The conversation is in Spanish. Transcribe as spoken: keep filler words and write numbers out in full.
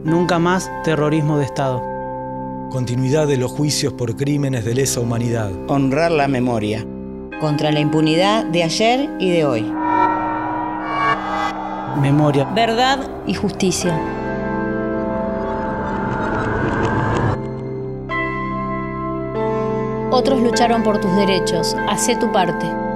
Nunca más terrorismo de Estado. Continuidad de los juicios por crímenes de lesa humanidad. Honrar la memoria. Contra la impunidad de ayer y de hoy. Memoria. Verdad y justicia. Otros lucharon por tus derechos. Hacé tu parte.